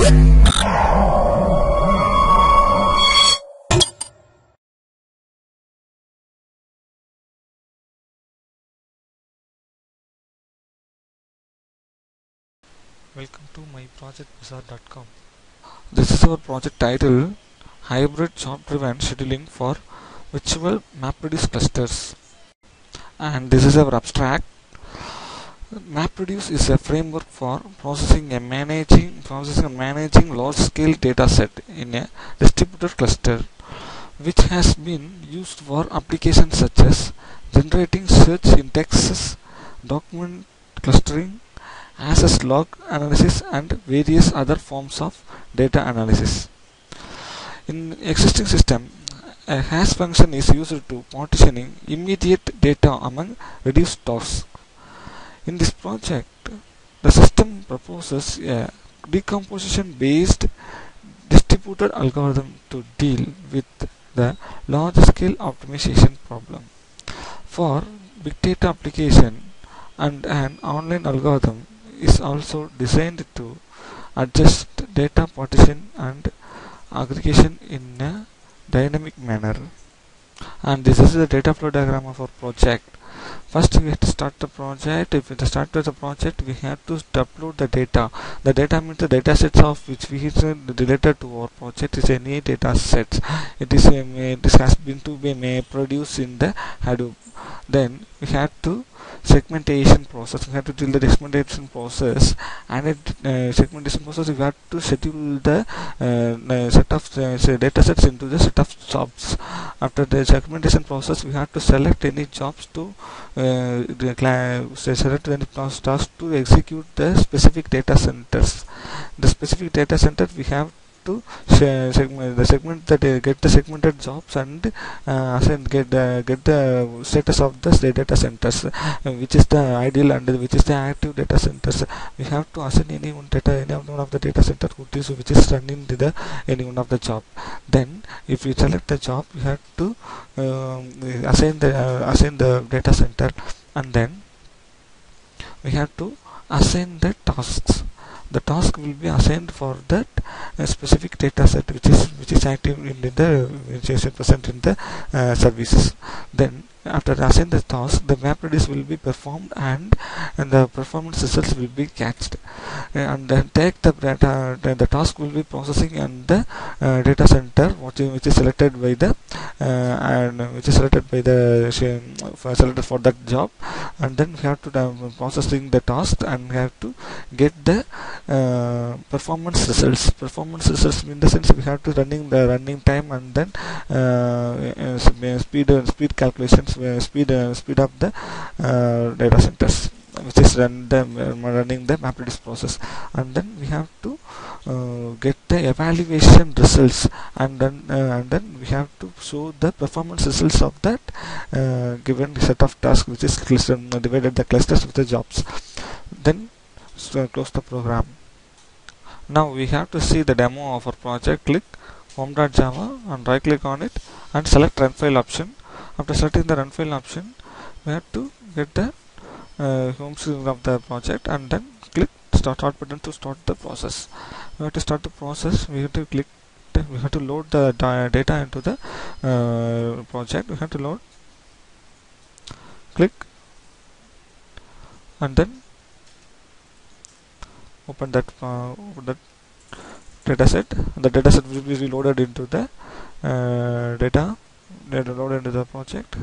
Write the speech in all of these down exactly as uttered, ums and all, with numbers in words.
Welcome to my project wizard dot com. This is our project title, Hybrid Job Driven Scheduling for Virtual MapReduce Clusters. And this is our abstract. MapReduce is a framework for processing and managing processing and managing large-scale data set in a distributed cluster, which has been used for applications such as generating search indexes, document clustering, access log analysis, and various other forms of data analysis. In existing system, a hash function is used to partitioning immediate data among reduced tasks. In this project, the system proposes a decomposition-based distributed algorithm to deal with the large-scale optimization problem. For big data application, and an online algorithm is also designed to adjust data partition and aggregation in a dynamic manner. And this is the data flow diagram of our project. First, we have to start the project. If we start with the project, we have to upload the data. The data means the data sets of which we is related to our project is any data sets. It is a, this has been to be produced in the Hadoop. Then we have to segmentation process. We have to do the segmentation process, and it, uh, segmentation process we have to schedule the uh, set of uh, data sets into the set of jobs. After the segmentation process, we have to select any jobs to uh, select any tasks to execute the specific data centers. The specific data center we have to segment the segment that uh, get the segmented jobs and uh, assign, get the get the status of the data centers, uh, which is the ideal and which is the active data centers. We have to assign any one data any one of the data center which is which is running to the any one of the job. Then if we select the job, we have to um, assign the uh, assign the data center, and then we have to assign the tasks. The task will be assigned for that uh, specific data set which is which is active in the which is present in the uh, services. Then after assign the task, the MapReduce will be performed and and the performance results will be catched, uh, and then take the data. The, the task will be processing and the uh, data center what is, which is selected by the uh, and which is selected by the uh, selected for that job, and then we have to uh, processing the task and we have to get the uh, performance results. Performance results in the sense we have to running the running time and then uh, uh, speed uh, speed calculations. Speed uh, speed up the uh, data centers which is run the, uh, running the MapReduce process, and then we have to uh, get the evaluation results, and then uh, and then we have to show the performance results of that uh, given set of tasks which is cluster, uh, divided the clusters with the jobs. Then so close the program. Now we have to see the demo of our project. Click home dot java and right click on it and select run file option. After selecting the run file option, we have to get the uh, home screen of the project and then click start, start button to start the process. We have to start the process. We have to click. We have to load the data into the uh, project. We have to load. Click and then open that uh, open that data set. The data set will be reloaded into the uh, data. Data loaded into the project.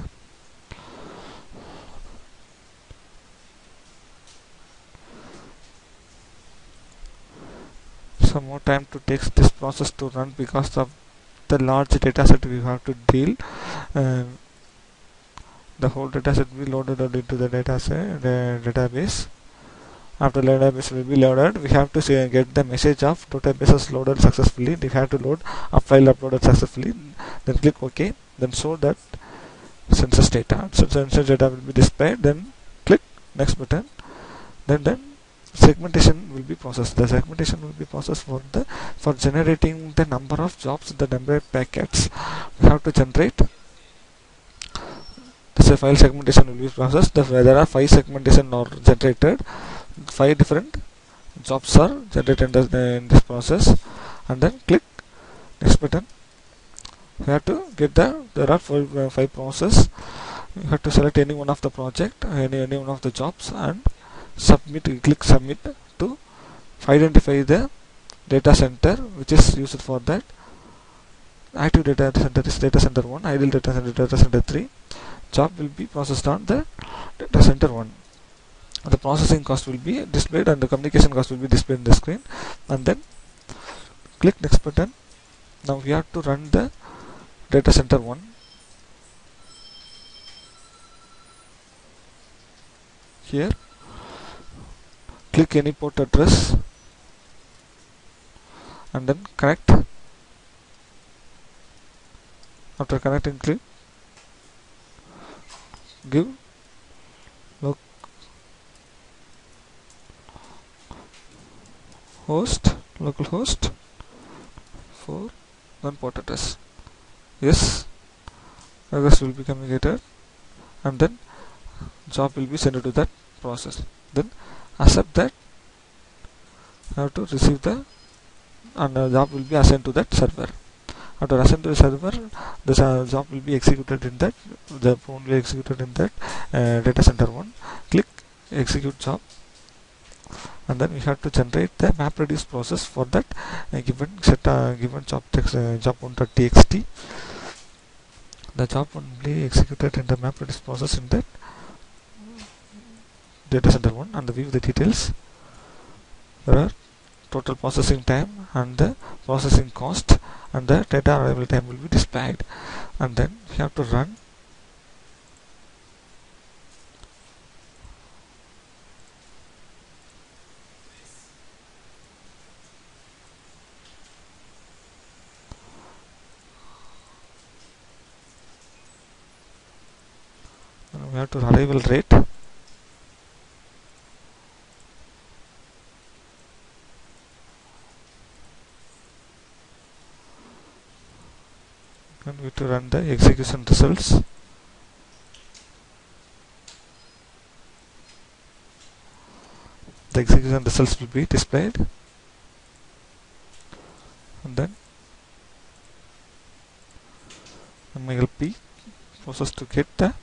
Some more time to take this process to run because of the large data set we have to deal. Uh, the whole data set will be loaded into the data set, the database. After the database will be loaded, we have to say, get the message of database is loaded successfully. We have to load a file uploaded successfully. Then click OK. Then show that census data. So census data will be displayed. Then click next button. Then then segmentation will be processed. The segmentation will be processed for the for generating the number of jobs, the number of packets. We have to generate. The file segmentation will be processed. The, there are five segmentation are generated. Five different jobs are generated in, the, in this process, and then click next button. You have to get the there are five, uh, five process. You have to select any one of the project, any, any one of the jobs, and submit. You click submit to identify the data center which is used for that. Active data center is data center one, idle data center data center three. Job will be processed on the data center one. The processing cost will be displayed and the communication cost will be displayed in the screen, and then click next button. Now we have to run the data center one. Here click any port address and then connect. After connecting, click give loc host local host for then port address. Yes, address will be communicated, and then job will be sent to that process. Then accept that. Have to receive the and the job will be assigned to that server. After assigned to the server, the uh, job will be executed in that the phone will be executed in that uh, data center one. Click execute job, and then we have to generate the MapReduce process for that uh, given set uh, given job text uh, job one.txt. The job will be executed in the MapReduce process in that data center one, and the view the details. There are total processing time and the processing cost, and the data arrival time will be displayed, and then we have to run. We have to arrival rate. And we have to run the execution results. The execution results will be displayed, and then M I L P process to get the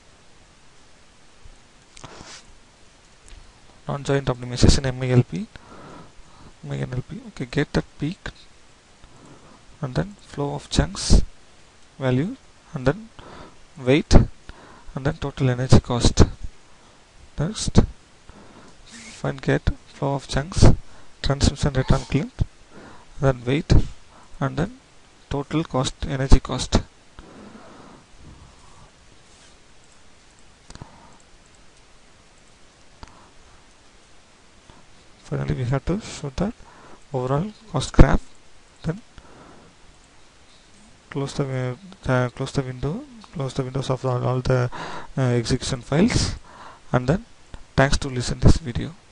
non-joint optimization M I L P M I L P. Okay, get that peak, and then flow of chunks value, and then weight, and then total energy cost. Next, find get flow of chunks, transmission rate on clip, then weight, and then total cost energy cost. Finally, we have to show that overall cost graph. Then close the uh, close the window, close the windows of all, all the uh, execution files, and then thanks to listen this video.